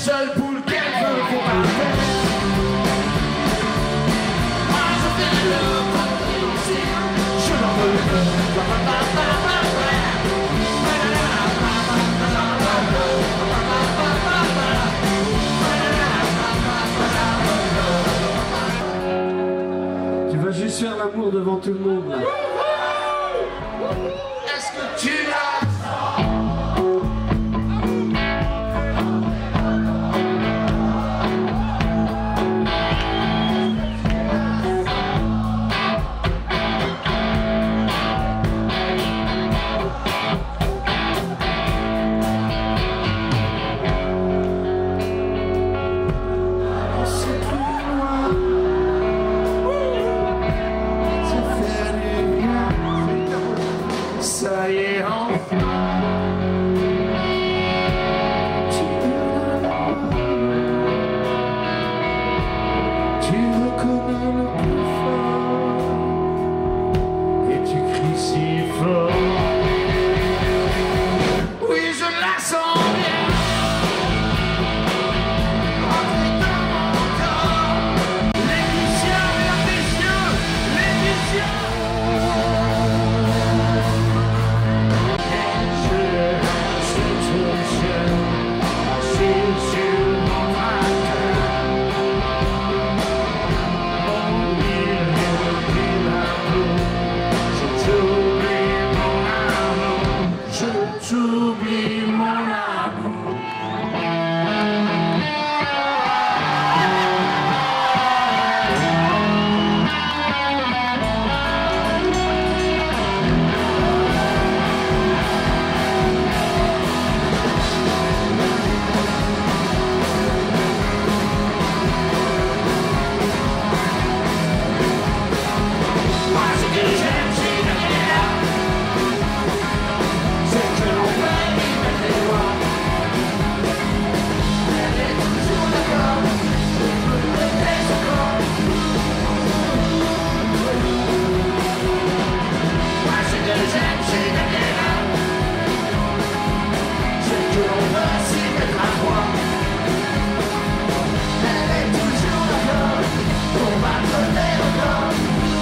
seul poule qu'elle veut pour ma paix. Moi je fais le patriotique, je n'en veux plus. Tu vas juste faire l'amour devant tout le monde là. Est-ce que tu l'as? Ça y est, enfin. Tu reconnais le plus fort et tu cries si fort. Oui, je la sens bien. Entrer dans mon corps. Les vicieux, les vicieux. J'oublie mon amour. Moi ce que j'aime, c'est de rien. C'est que l'on fait mettre les lois. Elle est toujours d'accord. Je peux le laisser encore. Moi ce que j'aime, c'est de rien. C'est que l'on veut s'y mettre à trois. Elle est toujours d'accord pour battre les records.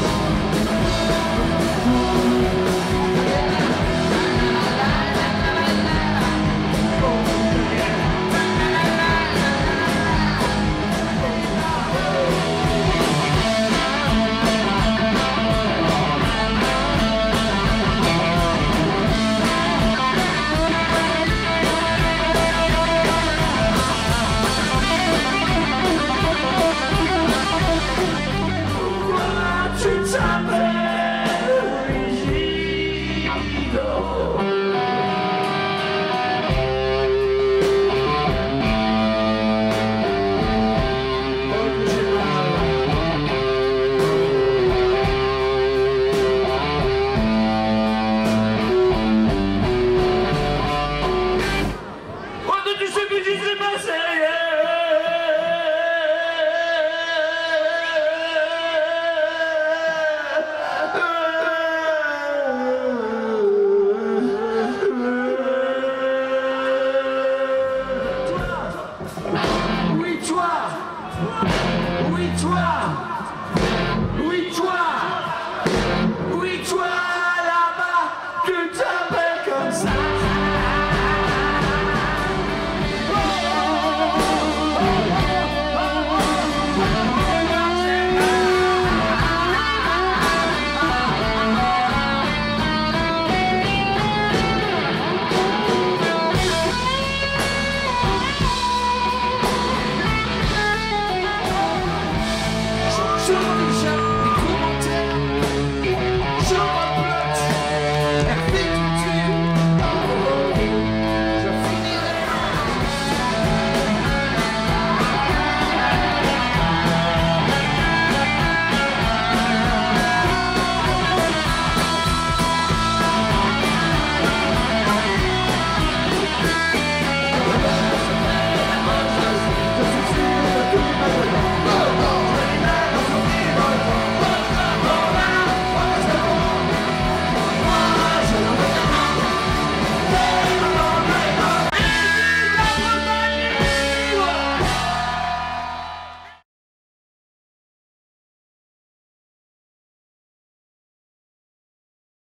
Tu t'appelles Rigido. Quando tu sei che ci sei Oui toi, oui toi, oui toi.